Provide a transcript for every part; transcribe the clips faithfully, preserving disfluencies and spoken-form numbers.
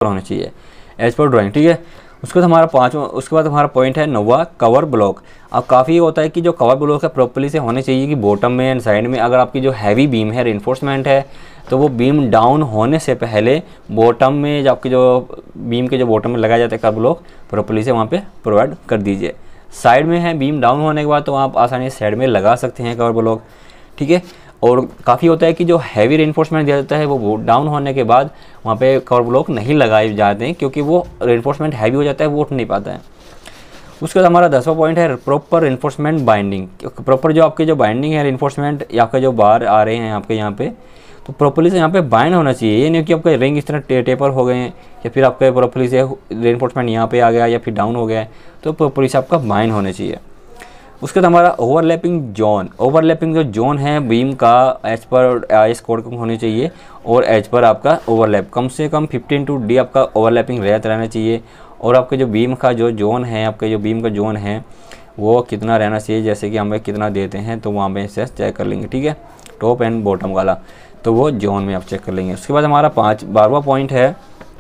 पर होना चाहिए, एज पर ड्राइंग, ठीक है। उसके बाद हमारा पाँचवा उसके बाद हमारा पॉइंट है नौवा, कवर ब्लॉक। अब काफ़ी होता है कि जो कवर ब्लॉक है प्रॉपर्ली से होने चाहिए कि बॉटम में एंड साइड में अगर आपकी जो हैवी बीम है, रेनफोर्समेंट है, तो वो बीम डाउन होने से पहले बॉटम में जो आपकी जो बीम के जो बॉटम में लगाया जाता है कवर ब्लॉक, प्रॉपर्ली से वहाँ पे प्रोवाइड कर दीजिए। साइड में है बीम डाउन होने के बाद तो आप आसानी से साइड में लगा सकते हैं कवर ब्लॉक, ठीक है। और काफ़ी होता है कि जो हैवी रेनफोर्समेंट दिया जाता है वो डाउन होने के बाद वहाँ पे कवर ब्लॉक नहीं लगाए जाते हैं क्योंकि वो रेनफोर्समेंट हैवी हो जाता है, वो उठ नहीं पाता है। उसके बाद हमारा दसवां पॉइंट है प्रॉपर रेनफोर्समेंट बाइंडिंग। प्रॉपर जो आपके जो बाइंडिंग है रेनफोर्समेंट या आपके जो बार आ रहे हैं आपके यहाँ पे, तो प्रॉपर्ली से यहाँ पे बाइंड होना चाहिए। ये नहीं कि आपके रिंग इस तरह टे, टेपर हो गए हैं या फिर आपके प्रॉपर्ली से रेनफोर्समेंट यहाँ पे आ गया या फिर डाउन हो गया है, तो प्रॉपर्ली से आपका बाइंड होना चाहिए। उसके बाद हमारा ओवरलैपिंग जोन। ओवरलैपिंग जो जोन है बीम का एज पर आईएस कोड होनी चाहिए और एज पर आपका ओवरलैप कम से कम फिफ्टीन टू डी आपका ओवरलैपिंग रहता रहना चाहिए। और आपके जो बीम का जो जोन है, आपके जो बीम का जोन है वो कितना रहना चाहिए, जैसे कि हमें कितना देते हैं तो वहाँ पे से चेक कर लेंगे, ठीक है। टॉप एंड बॉटम वाला तो वो जोन में आप चेक कर लेंगे। उसके बाद हमारा पाँच बारहवां पॉइंट है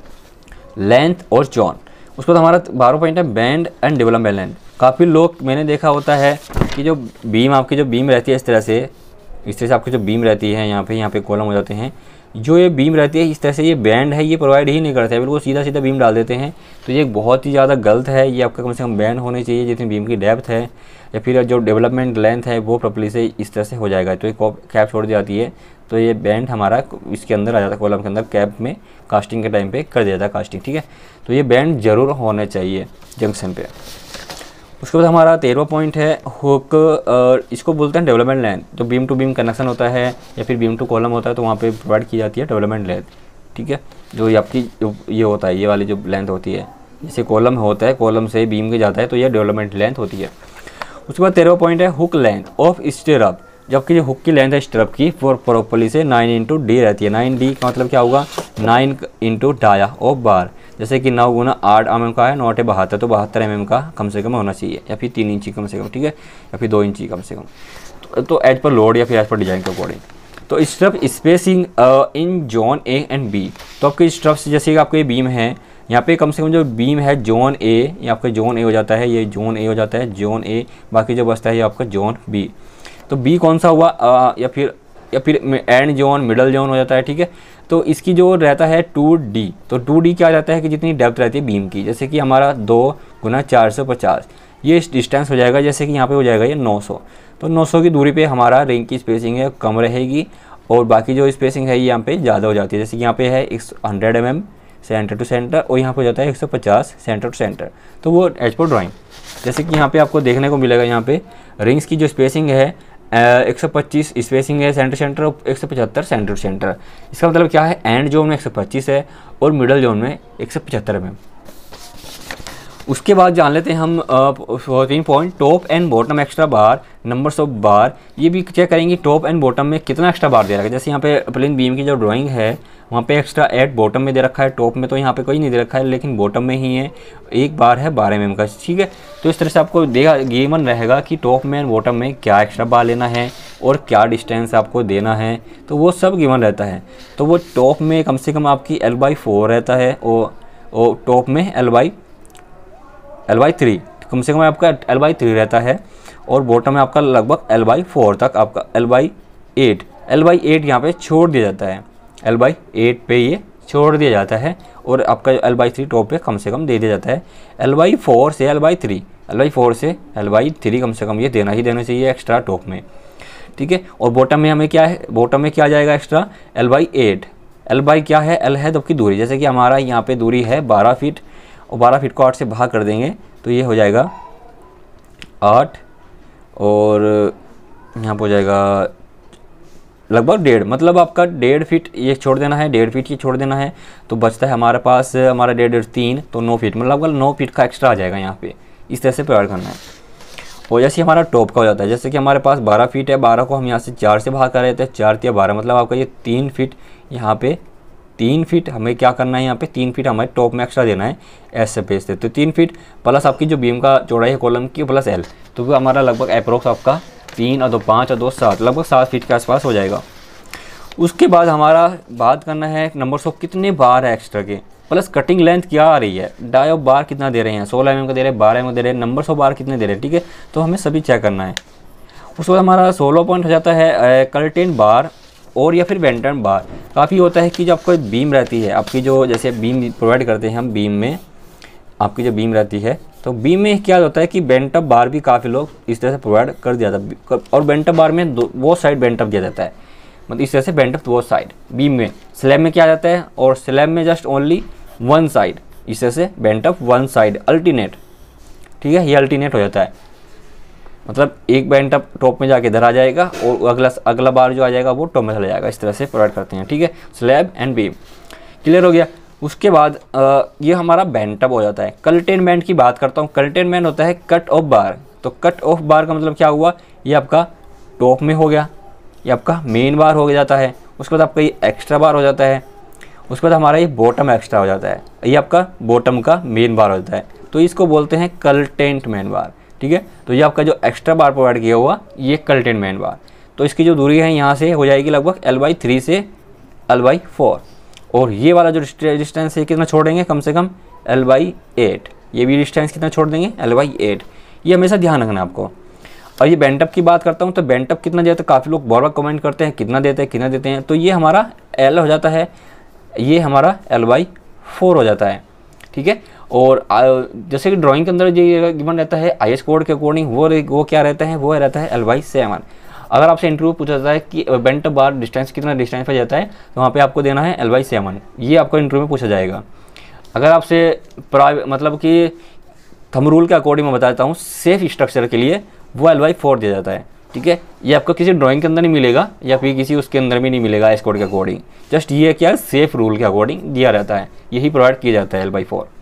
लेंथ और जोन। उसके बाद हमारा बारहवां पॉइंट है बैंड एंड डेवलपमेंट लेंथ। काफ़ी लोग मैंने देखा होता है कि जो बीम आपकी जो बीम रहती है इस तरह से इस तरह से आपकी जो बीम रहती है यहाँ पे यहाँ पे कॉलम हो जाते हैं, जो ये बीम रहती है इस तरह से ये बैंड है ये प्रोवाइड ही नहीं करते हैं, बिल्कुल सीधा सीधा बीम डाल देते हैं। तो ये बहुत ही ज़्यादा गलत है। ये आपका कम से कम बैंड होने चाहिए जितनी बीम की डेप्थ है या फिर जो डेवलपमेंट लेंथ है वो प्रॉपर्ली से इस तरह से हो जाएगा। तो ये कैप छोड़ दी जाती है तो ये बैंड हमारा इसके अंदर आ जाता है, कॉलम के अंदर कैप में कास्टिंग के टाइम पे कर दिया जाता है कास्टिंग, ठीक है। तो ये बैंड ज़रूर होने चाहिए जंक्शन पे। उसके बाद हमारा तेरहवां पॉइंट है हुक। इसको बोलते हैं डेवलपमेंट लेंथ। जो बीम टू बीम कनेक्शन होता है या फिर बीम टू कॉलम होता है तो वहाँ पे प्रोवाइड की जाती है डेवलपमेंट लेंथ, ठीक है। जो ये आपकी जो ये होता है ये वाली जो लेंथ होती है, जैसे कॉलम होता है कॉलम से बीम के जाता है तो ये डेवलपमेंट लेंथ होती है। उसके बाद तेरहवां पॉइंट है हुक लेंथ ऑफ स्टिरअप। जबकि जो हुक की लेंथ है स्टिरअप की वो प्रॉपर्ली से नाइन इंटू डी रहती है। नाइन डी का मतलब क्या होगा, nine into dia of bar. जैसे कि नौ गुना आठ एम एम का है, नौ अठे बहत्तर, तो बहत्तर एम एम का कम से कम होना चाहिए या फिर तीन इंची कम से कम, ठीक है, या फिर दो इंची कम से कम। तो, तो एज पर लोड या फिर एज पर डिजाइन के अकॉर्डिंग। तो strap spacing in zone A and B. तो आपके स्ट्रप्स जैसे कि आपके बीम है यहाँ पे कम से कम जो बीम है जोन ए, ये आपका जोन ए हो जाता है, ये जोन ए हो जाता है जोन ए, बाकी जो बचता है ये आपका जोन बी। तो बी कौन सा हुआ आ, या फिर या फिर एंड जोन मिडल जोन हो जाता है, ठीक है। तो इसकी जो रहता है टू डी। तो टू डी क्या रहता है कि जितनी डेप्थ रहती है बीम की, जैसे कि हमारा दो गुना चार सौ पचास ये डिस्टेंस हो जाएगा, जैसे कि यहाँ पे हो जाएगा ये नौ सौ। तो नौ सौ की दूरी पे हमारा रिंग की स्पेसिंग है कम रहेगी और बाकी जो स्पेसिंग है ये यहाँ पे ज़्यादा हो जाती है। जैसे कि यहाँ पे है एक hundred M M centre to centre और यहाँ पे हो जाता है एक सौ पचास सेंटर टू सेंटर। तो वो एज पर ड्राइंग, जैसे कि यहाँ पे आपको देखने को मिलेगा यहाँ पे रिंग्स की जो स्पेसिंग है एक सौ पच्चीस स्पेसिंग है सेंटर सेंटर और एक सौ पचहत्तर सेंटर टू सेंटर। इसका मतलब क्या है, एंड जोन में एक सौ पच्चीस है और मिडल जोन में एक सौ पचहत्तर एम एम। उसके बाद जान लेते हैं हम fourteen point top and bottom extra bar numbers of bar. ये भी चेक करेंगे टॉप एंड बॉटम में कितना एक्स्ट्रा बार दे रखा है। जैसे यहाँ पे प्लेन बीम की जो ड्राइंग है वहाँ पे एक्स्ट्रा एट बॉटम में दे रखा है, टॉप में तो यहाँ पे कोई नहीं दे रखा है लेकिन बॉटम में ही है, एक बार है बारह एम एम का, ठीक है। तो इस तरह से आपको देखा गिवन रहेगा कि टॉप में एंड बॉटम में क्या एक्स्ट्रा बार लेना है और क्या डिस्टेंस आपको देना है, तो वो सब गिवन रहता है। तो वो टॉप में कम से कम आपकी एल बाई फोर रहता है और टॉप में L by L by three कम से कम आपका एल बाई थ्री रहता है और बॉटम में आपका लगभग एल बाई फोर तक आपका L by eight L by eight यहाँ पे छोड़ दिया जाता है, एल बाई एट पे ये छोड़ दिया जाता है और आपका एल बाई थ्री टॉप पे कम से कम दे दिया जाता है। एल बाई फोर से L by three L by four से एल बाई थ्री कम से कम ये देना ही देना चाहिए एक्स्ट्रा टॉप में, ठीक है। और बॉटम में हमें क्या है, बॉटम में क्या जाएगा extra L by eight. L by क्या है, एल है तो आपकी दूरी, जैसे कि हमारा यहाँ पे दूरी है बारह फीट और बारह फीट को आठ से भाग कर देंगे तो ये हो जाएगा आठ और यहाँ पर हो जाएगा लगभग डेढ़, मतलब आपका डेढ़ फीट ये छोड़ देना है, डेढ़ फीट ये छोड़ देना है तो बचता है हमारे पास हमारा डेढ़ डेढ़ तीन, तो नौ फीट मतलब लगभग नौ फीट का एक्स्ट्रा आ जाएगा यहाँ पे। इस तरह से प्रोवाइड करना है। और जैसे हमारा टॉप का हो जाता है, जैसे कि हमारे पास बारह फीट है, बारह को हम यहाँ से चार से भाग कर रहे थे, चार या बारह मतलब आपका ये तीन फीट, यहाँ पे तीन फीट हमें क्या करना है, यहाँ पे तीन फीट हमें टॉप में एक्स्ट्रा देना है ऐसे पेज से। तो तीन फीट प्लस आपकी जो बीम का चौड़ाई है कॉलम की प्लस एल, तो वो हमारा लगभग अप्रोक्स आपका तीन और दो पाँच और दो सात, लगभग सात फीट के आसपास हो जाएगा। उसके बाद हमारा बात करना है नंबर्स ऑफ कितने बार है एक्स्ट्रा के, प्लस कटिंग लेंथ क्या आ रही है, डाई ऑफ बार कितना दे रहे हैं, सोलह एम एम का दे रहे हैं, बारह एम एम का दे रहे हैं, नंबर्स ऑफ बार कितने दे रहे हैं, ठीक है। तो हमें सभी चेक करना है। उसके बाद हमारा सोलह पॉइंट हो जाता है कर्टेन बार और या फिर वेंटन बार। काफ़ी होता है कि जो आपको बीम रहती है, आपकी जो जैसे बीम प्रोवाइड करते हैं हम, बीम में आपकी जो बीम रहती है, तो बीम में क्या होता है कि बेंटअप बार भी काफ़ी लोग इस तरह से प्रोवाइड कर दिया जाता है। और बेंटअप बार में दो वो साइड बेंटअप दिया जाता है, मतलब इस तरह से बेंटअप वो साइड बीम में। स्लैब में क्या जाता है, और स्लैब में जस्ट ओनली वन साइड, इस तरह से बेंटअप वन साइड अल्टरनेट, ठीक है। ये अल्टरनेट हो जाता है, मतलब एक बेंटअप टॉप में जाके इधर आ जाएगा और अगला अगला बार जो आ जाएगा वो टॉप में चला जाएगा। इस तरह से प्रोवाइड करते हैं, ठीक है। स्लैब एंड बीम क्लियर हो गया। उसके बाद आ, ये हमारा बेंटअप हो जाता है। कंटेनमेंट की बात करता हूँ। कंटेनमेंट होता है कट ऑफ बार। तो कट ऑफ बार का मतलब क्या हुआ, ये आपका टॉप में हो गया, ये आपका मेन बार हो जाता है। उसके बाद आपका ये एक्स्ट्रा बार हो जाता है। उसके बाद हमारा ये बॉटम एक्स्ट्रा हो जाता है, ये आपका बॉटम का मेन बार हो जाता है। तो इसको बोलते हैं कंटेनमेंट बार, ठीक है। तो ये आपका जो एक्स्ट्रा बार प्रोवाइड किया हुआ ये कंटेनमेंट बार। तो इसकी जो दूरी है यहाँ से हो जाएगी लगभग एल बाई थ्री से एल बाई फोर, और ये वाला जो डिस्टेंस है कितना छोड़ेंगे, कम से कम एल बाई एट। ये भी डिस्टेंस कितना छोड़ देंगे, एल बाई एट। ये हमेशा ध्यान रखना है आपको। और ये बेंटअप की बात करता हूँ, तो बेंटअप कितना देते हैं, काफ़ी लोग बार बार कमेंट करते हैं कितना देते हैं कितना देते हैं। तो ये हमारा एल हो जाता है, ये हमारा एल बाई फोर हो जाता है, ठीक है। और जैसे कि ड्राइंग के अंदर जो गिवन रहता है आई एस कोड के अकॉर्डिंग, वो वो क्या रहता है, वो रहता है एल बाई सेवन। अगर आपसे इंटरव्यू पूछा जाता है कि बेंटअप बार डिस्टेंस कितना डिस्टेंस पे जाता है, तो वहाँ पे आपको देना है एल बाई सेवन। ये आपको इंटरव्यू में पूछा जाएगा। अगर आपसे प्राइवेट मतलब कि थंब रूल के अकॉर्डिंग मैं बताता हूँ, सेफ स्ट्रक्चर के लिए वो एल बाई फोर दिया जाता है, ठीक है। ये आपको किसी ड्राइंग के अंदर नहीं मिलेगा या फिर किसी उसके अंदर भी नहीं मिलेगा इस कोड के अकॉर्डिंग। जस्ट ये क्या सेफ रूल के अकॉर्डिंग दिया रहता है, यही प्रोवाइड किया जाता है एल बाई फोर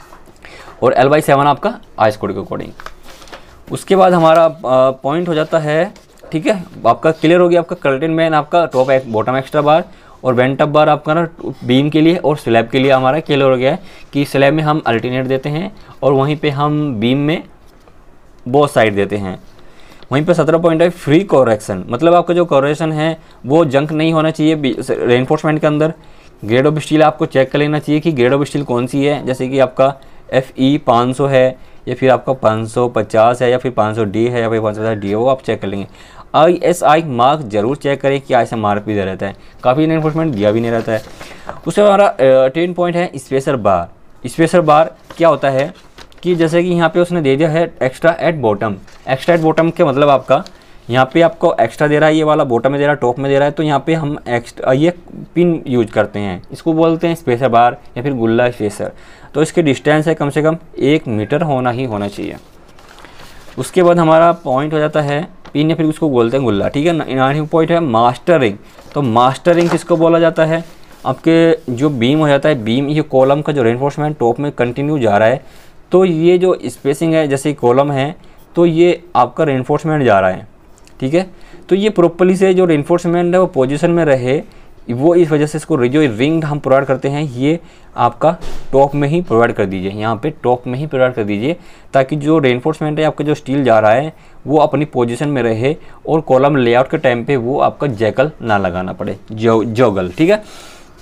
और एल बाई सेवन आपका आइस कोड के अकॉर्डिंग। उसके बाद हमारा पॉइंट हो जाता है, ठीक है। आपका क्लियर हो गया, आपका कंटेनमेंट आपका टॉप एक बॉटम एक्स्ट्रा बार और बेंटअप बार आपका ना बीम के लिए और स्लैब के लिए हमारा क्लियर हो गया है कि स्लैब में हम अल्टरनेट देते हैं और वहीं पे हम बीम में बोथ साइड देते हैं। वहीं पे सत्रह पॉइंट है फ्री कोरेक्शन, मतलब आपका जो कोरेक्शन है वो जंक नहीं होना चाहिए रेनफोर्समेंट के अंदर। ग्रेड ऑफ स्टील आपको चेक कर लेना चाहिए कि ग्रेड ऑफ स्टील कौन सी है, जैसे कि आपका एफ ई पाँच सौ है या फिर आपका पाँच सौ पचास है या फिर पाँच सौ डी है या फिर पाँच सौ पचास डी है, वो आप चेक कर लेंगे। आई एस आई मार्क जरूर चेक करें कि ऐसा मार्क भी दे रहता है, काफ़ी रेनफोर्समेंट दिया भी नहीं रहता है। उसके बाद हमारा टेन पॉइंट है स्पेसर बार। स्पेसर बार क्या होता है कि जैसे कि यहाँ पे उसने दे दिया है extra at bottom. Extra at bottom के मतलब आपका यहाँ पे आपको एक्स्ट्रा दे रहा है, ये वाला बॉटम में दे रहा है, टॉप में दे रहा है, तो यहाँ पे हम एक्स्ट्रा ये पिन यूज करते हैं, इसको बोलते हैं स्पेसर बार या फिर गुल्ला स्पेसर। तो इसके डिस्टेंस है कम से कम एक मीटर होना ही होना चाहिए। उसके बाद हमारा पॉइंट हो जाता है पिन या फिर उसको बोलते हैं गुल्ला, ठीक है। नाइन्थ पॉइंट है मास्टरिंग। तो मास्टरिंग किसको बोला जाता है, आपके जो बीम हो जाता है, बीम ये कॉलम का जो रेनफोर्समेंट टॉप में कंटिन्यू जा रहा है, तो ये जो स्पेसिंग है जैसे कॉलम है तो ये आपका रेनफोर्समेंट जा रहा है, ठीक है। तो ये प्रॉपर्ली से जो रेनफोर्समेंट है वो पोजीशन में रहे, वो इस वजह से इसको जो रिंग हम प्रोवाइड करते हैं ये आपका टॉप में ही प्रोवाइड कर दीजिए, यहाँ पे टॉप में ही प्रोवाइड कर दीजिए, ताकि जो रेनफोर्समेंट है आपका जो स्टील जा रहा है वो अपनी पोजीशन में रहे और कॉलम लेआउट के टाइम पे वो आपका जैकल ना लगाना पड़े, जो जोगल, ठीक है।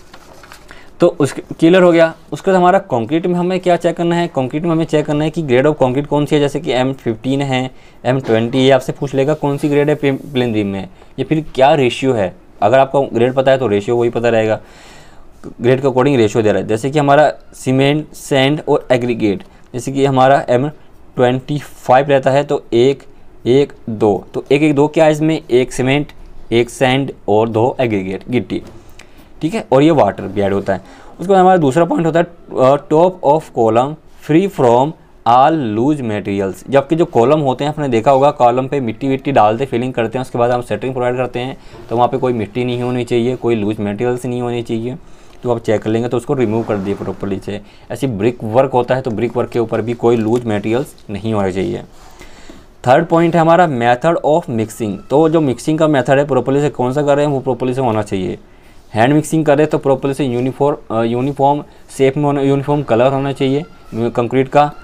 तो उसके क्लियर हो गया। उसके बाद हमारा कंक्रीट में हमें क्या चेक करना है, कंक्रीट में हमें चेक करना है कि ग्रेड ऑफ कंक्रीट कौन सी है, जैसे कि एम फिफ्टीन है, एम ट्वेंटी, ये आपसे पूछ लेगा कौन सी ग्रेड है प्लेन बीम में, या फिर क्या रेशियो है। अगर आपको ग्रेड पता है तो रेशियो वही पता रहेगा, ग्रेड के अकॉर्डिंग रेशियो दे रहा है। जैसे कि हमारा सीमेंट, सैंड और एग्रीगेट, जैसे कि हमारा एम ट्वेंटी फाइव रहता है, तो एक एक दो, तो एक एक दो क्या है इसमें, एक सीमेंट, एक सैंड और दो एग्रीगेट गिट्टी, ठीक है। और ये वाटर भी ऐड होता है। उसके बाद हमारा दूसरा पॉइंट होता है top of column free from all loose materials. जबकि जो कॉलम होते हैं आपने देखा होगा, कॉलम पे मिट्टी विट्टी डालते फिलिंग करते हैं, उसके बाद हम सेटरिंग प्रोवाइड करते हैं, तो वहाँ पे कोई मिट्टी नहीं होनी चाहिए, कोई लूज मटेरियल्स नहीं होनी चाहिए। तो आप चेक कर लेंगे तो उसको रिमूव कर दिए प्रॉपर्ली से। ऐसी ब्रिक वर्क होता है तो ब्रिक वर्क के ऊपर भी कोई लूज मटेरियल्स नहीं होने चाहिए। थर्ड पॉइंट है हमारा मेथड ऑफ मिक्सिंग। तो जो मिक्सिंग का मेथड है प्रॉपर्ली से कौन सा कर रहे हैं वो प्रॉपर्ली से होना चाहिए। हैंड मिक्सिंग करें तो प्रॉपर्ली से यूनिफॉर्म यूनिफॉर्म शेप में होना, यूनिफॉर्म कलर होना चाहिए कंक्रीट का,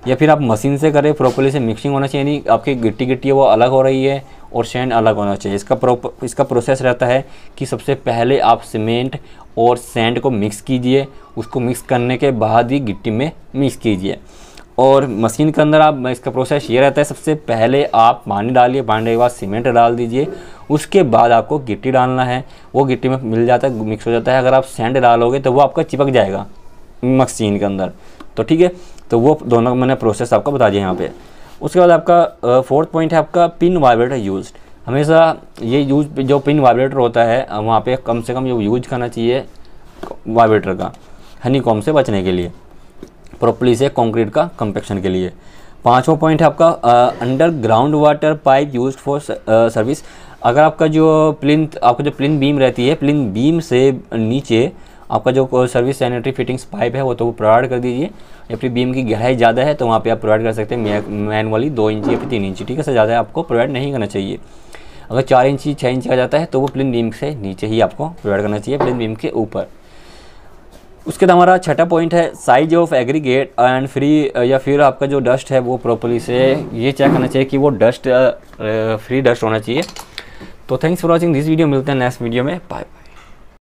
या फिर आप मशीन से करें, प्रॉपर्ली से मिक्सिंग होना चाहिए, नहीं आपकी गिट्टी गिट्टी है वो अलग हो रही है और सैंड अलग होना चाहिए। इसका प्रॉपर इसका प्रोसेस रहता है कि सबसे पहले आप सीमेंट और सैंड को मिक्स कीजिए, उसको मिक्स करने के बाद ही गिट्टी में मिक्स कीजिए। और मशीन के अंदर आप इसका प्रोसेस ये रहता है, सबसे पहले आप पानी डालिए, पानी के बाद सीमेंट डाल दीजिए, उसके बाद आपको गिट्टी डालना है, वो गिट्टी में मिल जाता है, मिक्स हो जाता है। अगर आप सैंड डालोगे तो वो आपका चिपक जाएगा मशीन के अंदर, तो ठीक है। तो वो दोनों मैंने प्रोसेस आपको बता दिया यहाँ पे। उसके बाद आपका फोर्थ पॉइंट है आपका पिन वाइब्रेटर यूज। हमेशा ये यूज जो पिन वाइब्रेटर होता है वहाँ पे कम से कम यूज करना चाहिए वाइब्रेटर का, हनीकॉम्ब से बचने के लिए, प्रॉपर्ली से कंक्रीट का कंपैक्शन के लिए। पांचवा पॉइंट है आपका underground water pipe used for service. अगर आपका जो प्लिंथ आपका जो प्लिंथ बीम रहती है, प्लिंथ बीम से नीचे आपका जो सर्विस सैनिटरी फिटिंग्स पाइप है वो तो वो प्रोवाइड कर दीजिए। या फिर बीम की गहराई ज़्यादा है तो वहाँ पे आप प्रोवाइड कर सकते हैं मैनुअली दो इंची या फिर तीन इंची, ठीक है। से ज़्यादा आपको प्रोवाइड नहीं करना चाहिए। अगर चार इंची छः इंची आ जाता है तो वो प्लिंथ बीम से नीचे ही आपको प्रोवाइड करना चाहिए, प्लिंथ बीम के ऊपर। उसके बाद हमारा छठा पॉइंट है size of aggregate and free, या फिर आपका जो डस्ट है वो प्रॉपर्ली से ये चेक करना चाहिए कि वो डस्ट फ्री डस्ट होना चाहिए। तो thanks for watching this video, मिलते हैं नेक्स्ट वीडियो में, बाय बाय।